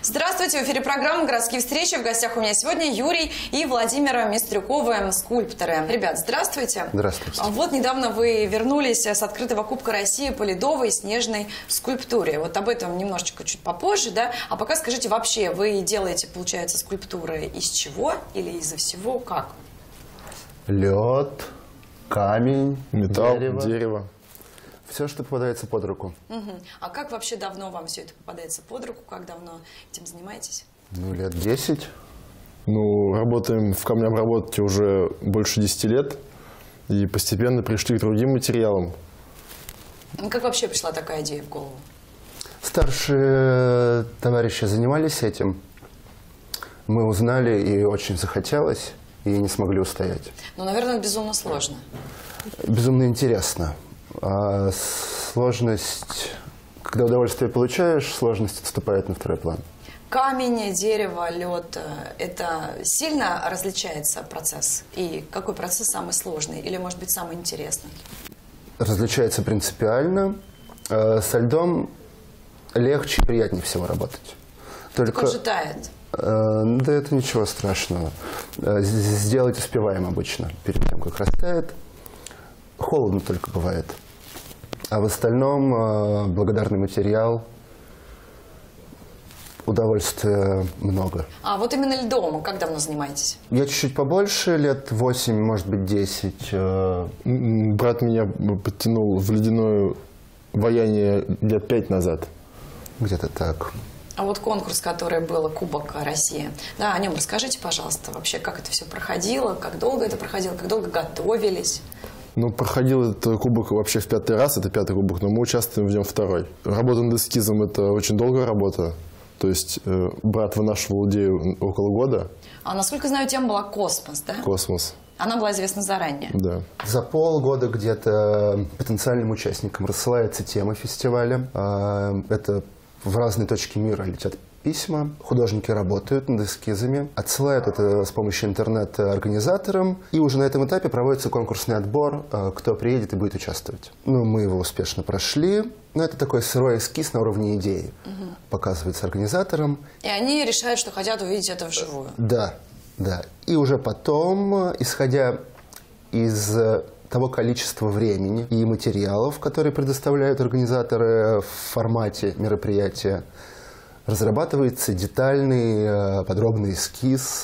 Здравствуйте, в эфире программа «Городские встречи». В гостях у меня сегодня Юрий и Владимир Мистрюковы, скульпторы. Ребят, здравствуйте. Здравствуйте. Вот недавно вы вернулись с открытого Кубка России по ледовой снежной скульптуре. Вот об этом немножечко чуть попозже, да? А пока скажите, вообще вы делаете, получается, скульптуры из чего или из-за всего? Как? Лед, камень, металл, дерево. Все, что попадается под руку. Угу. А как вообще давно вам все это попадается под руку? Как давно этим занимаетесь? Ну, лет 10. Ну, работаем в камнеобработке уже больше 10 лет. И постепенно пришли к другим материалам. Как вообще пришла такая идея в голову? Старшие товарищи занимались этим. Мы узнали, и очень захотелось, и не смогли устоять. Ну, наверное, это безумно сложно. Безумно интересно. А сложность, когда удовольствие получаешь, сложность отступает на второй план. Камень, дерево, лед – это сильно различается процесс? И какой процесс самый сложный или, может быть, самый интересный? Различается принципиально. Со льдом легче и приятнее всего работать. Только он же тает. Да это ничего страшного. Сделать успеваем обычно, перед тем, как растает. Холодно только бывает. А в остальном благодарный материал, удовольствия много. А вот именно льдом как давно занимаетесь? Я чуть-чуть побольше, лет 8, может быть 10. Брат меня подтянул в ледяное ваяние лет 5 назад. Где-то так. А вот конкурс, который был, Кубок России, да, о нем расскажите, пожалуйста, вообще, как это все проходило, как долго это проходило, как долго готовились? Ну, проходил этот кубок вообще в 5-й раз, это 5-й кубок, но мы участвуем в нем 2-й. Работа над эскизом – это очень долгая работа. То есть брат вынашивал идею около года. А насколько знаю, тема была космос, да? Космос. Она была известна заранее. Да. За полгода где-то потенциальным участникам рассылается тема фестиваля. Это в разные точки мира летят письма, художники работают над эскизами, отсылают это с помощью интернета организаторам, и уже на этом этапе проводится конкурсный отбор, кто приедет и будет участвовать. Ну, мы его успешно прошли, но это такой сырой эскиз на уровне идеи. Показывается организаторам. И они решают, что хотят увидеть это вживую. Да, да. И уже потом, исходя из того количества времени и материалов, которые предоставляют организаторы в формате мероприятия, разрабатывается детальный, подробный эскиз,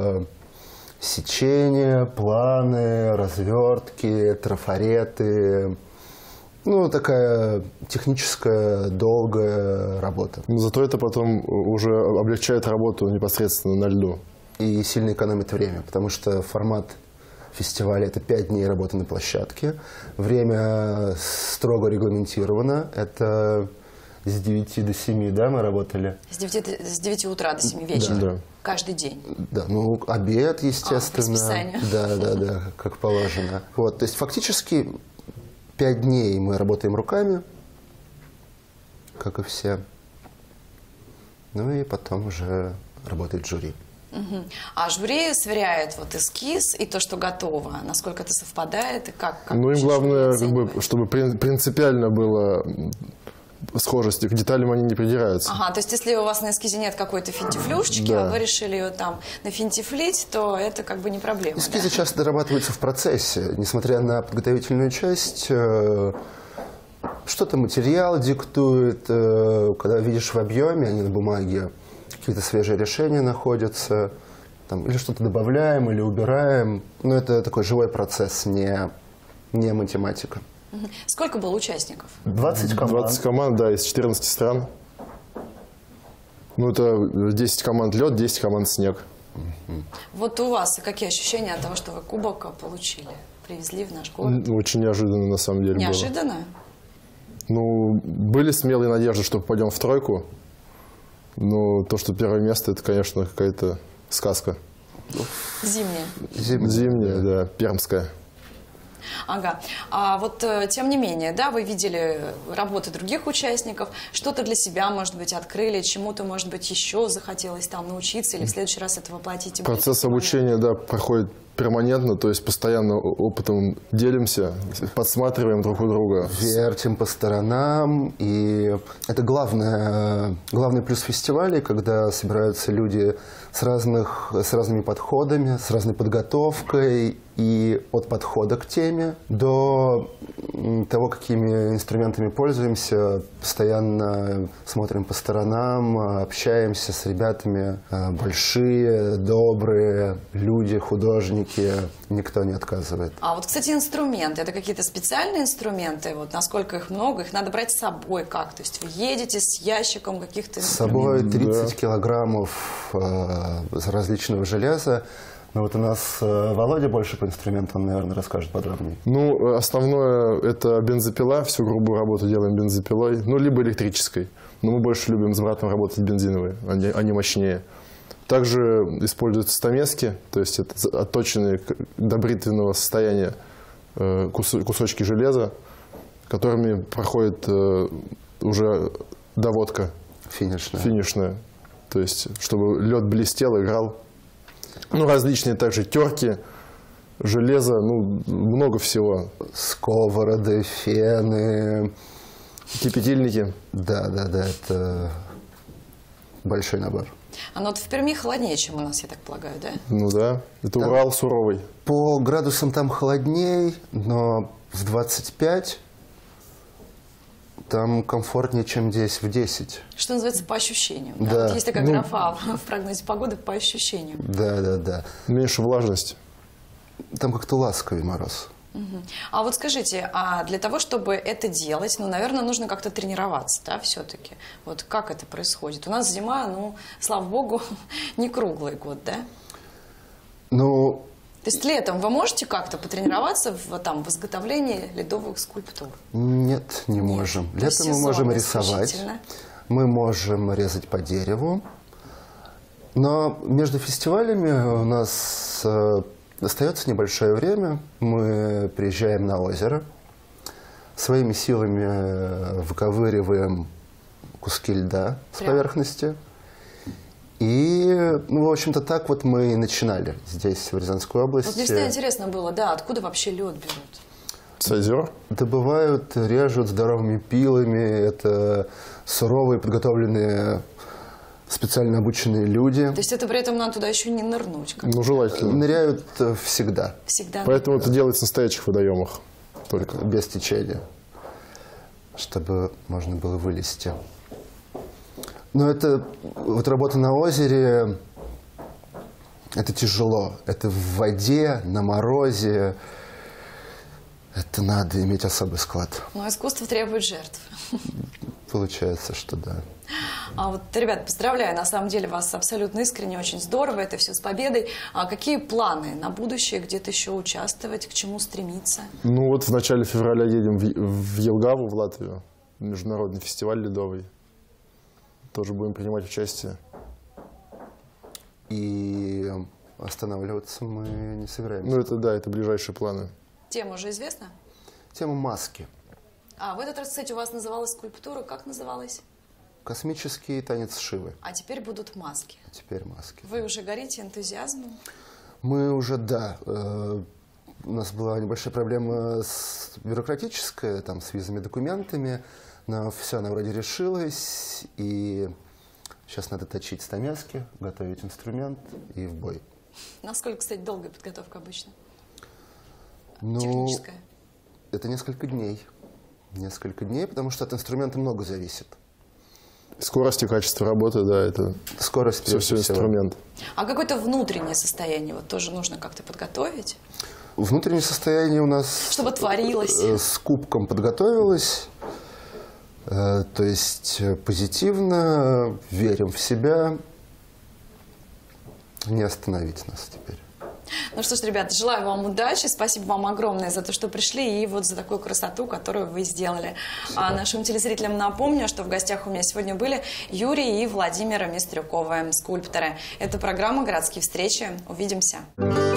сечения, планы, развертки, трафареты. Ну, такая техническая, долгая работа. Но зато это потом уже облегчает работу непосредственно на льду. И сильно экономит время, потому что формат фестиваля – это 5 дней работы на площадке. Время строго регламентировано. Это с 9 до 7, да, мы работали? С 9 утра до 7 вечера? Да. Каждый день? Да, ну, обед, естественно. По расписанию. Да, как положено. Вот, то есть фактически 5 дней мы работаем руками, как и все. Ну и потом уже работает жюри. Угу. А жюри сверяет вот эскиз и то, что готово. Насколько это совпадает и как ну, им главное, чтобы принципиально было схожести, к деталям они не придираются. Ага, то есть если у вас на эскизе нет какой-то финтифлюшечки, да. А вы решили ее там нафинтифлить, то это как бы не проблема. Эскизы да? часто дорабатываются в процессе. Несмотря на подготовительную часть, что-то материал диктует. Когда видишь в объеме, а не на бумаге, какие-то свежие решения находятся. Там, или что-то добавляем, или убираем. Но это такой живой процесс, не математика. Сколько было участников? 20 команд. 20 команд, да, из 14 стран. Ну, это 10 команд лед, 10 команд снег. Вот у вас какие ощущения от того, что вы кубок получили? Привезли в наш город? Очень неожиданно, на самом деле, Неожиданно? было. Ну, были смелые надежды, что попадем в 3. Но то, что 1 место, это, конечно, какая-то сказка. Зимняя. Зимняя, да, пермская. Ага. А вот, тем не менее, да, вы видели работы других участников, что-то для себя, может быть, открыли, чему-то, может быть, еще захотелось там научиться или в следующий раз это воплотить? Процесс обучения, да, проходит перманентно, то есть постоянно опытом делимся, подсматриваем друг у друга. Вертим по сторонам, и это главный плюс фестивалей, когда собираются люди с разными подходами, с разной подготовкой, и от подхода к теме до того, какими инструментами пользуемся, постоянно смотрим по сторонам, общаемся с ребятами. Большие, добрые люди, художники, никто не отказывает. А вот, кстати, инструменты, это какие-то специальные инструменты? Вот насколько их много, их надо брать с собой как? То есть вы едете с ящиком каких-то инструментов? С собой 30 килограммов различного железа. Но вот у нас Володя больше по инструментам, наверное, расскажет подробнее. Ну, основное – это бензопила. Всю грубую работу делаем бензопилой, ну, либо электрической. Но мы больше любим с братом работать бензиновой, они мощнее. Также используются стамески, то есть это отточенные до бритвенного состояния кусочки железа, которыми проходит уже доводка финишная. То есть, чтобы лед блестел, играл. Ну, различные также терки, железо, ну, много всего. Сковороды, фены. Кипятильники. Да, это большой набор. А ну вот в Перми холоднее, чем у нас, я так полагаю, да? Ну да, это Урал суровый. По градусам там холодней, но в 25 там комфортнее, чем здесь в 10. Что называется, по ощущениям. Да? Да. Вот есть такая графа в прогнозе погоды по ощущениям. Да. Меньше влажность. Там как-то ласковый мороз. Угу. А вот скажите, а для того, чтобы это делать, ну, наверное, нужно как-то тренироваться, да, все-таки? Вот как это происходит? У нас зима, ну, слава богу, не круглый год, да? Ну... То есть летом вы можете как-то потренироваться в изготовлении ледовых скульптур? Нет, не можем. Летом мы можем рисовать, мы можем резать по дереву. Но между фестивалями у нас остается небольшое время. Мы приезжаем на озеро, своими силами выковыриваем куски льда с поверхности. И, ну, в общем-то, так вот мы и начинали здесь, в Рязанской области. Вот мне всегда интересно было, да, откуда вообще лед берут? С озер? Добывают, режут здоровыми пилами. Это суровые, подготовленные, специально обученные люди. То есть это при этом надо туда еще не нырнуть? Ну, желательно. Ныряют всегда. Всегда. Поэтому это делается в настоящих водоемах. Только. Без течения. Чтобы можно было вылезти. Но это вот работа на озере, это тяжело. Это в воде, на морозе. Это надо иметь особый склад. Но искусство требует жертв. Получается, что да. А вот, ребят, поздравляю, на самом деле вас абсолютно искренне, очень здорово, это все с победой. А какие планы на будущее, где-то еще участвовать, к чему стремиться? Ну вот в начале февраля едем в Елгаву, в Латвию, международный фестиваль ледовый. Тоже будем принимать участие. И останавливаться мы не собираемся. Ну это да, это ближайшие планы. Тема уже известна? Тема маски. А в этот раз, кстати, у вас называлась скульптура, как называлась? Космический танец Шивы. А теперь будут маски. А теперь маски. Вы уже горите энтузиазмом? Мы уже, да. У нас была небольшая проблема бюрократическая, там, с визами, документами. Но все, она вроде решилась. И сейчас надо точить стамески, готовить инструмент и в бой. Насколько, кстати, долгая подготовка обычно? Ну, техническая? Это несколько дней. Несколько дней, потому что от инструмента много зависит. Скорость и качество работы, да, это скорость, все инструмент. А какое-то внутреннее состояние вот тоже нужно как-то подготовить? Внутреннее состояние у нас... Чтобы творилось. С кубком подготовилось. То есть позитивно, верим в себя. Не остановить нас теперь. Ну что ж, ребята, желаю вам удачи. Спасибо вам огромное за то, что пришли и вот за такую красоту, которую вы сделали. А нашим телезрителям напомню, что в гостях у меня сегодня были Юрий и Владимир Мистрюковы, скульпторы. Это программа «Городские встречи». Увидимся.